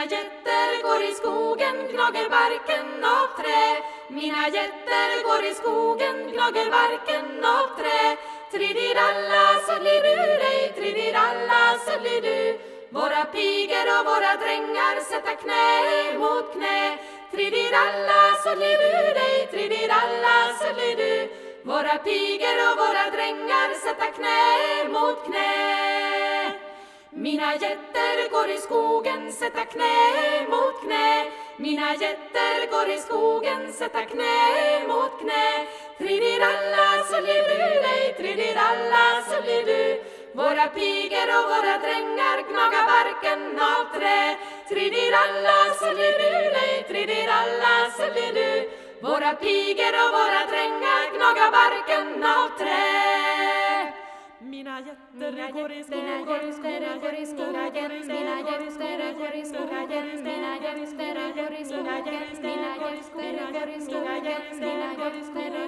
getter går i skogen, gnager barken av trä. Mina getter går i skogen, gnager barken av trä. Tridiralla, sullidudej, tridiralla, sullidu. Våra pigor och våra drängar sätta knä mot knä. Tridiralla, sullidudej, tridiralla, sullidu. Våra pigor och våra drängar sätta knä mot knä. Mina getter går i skogen, sätta knä mot knä. Mina getter går i skogen, sätta knä mot knä. Tridiralla, sullidudej, tridiralla, sullidu. Våra pigor och våra drängar gnagar barken av trä. Tridiralla, sullidudej, tridiralla, sullidu. Våra pigor och våra drängar gnagar barken av trä. Mina getter går i skogen, går i skogen, går i skogen. Mina getter går i skogen, mina getter går i skogen, mina getter går i skogen, mina getter går i skogen.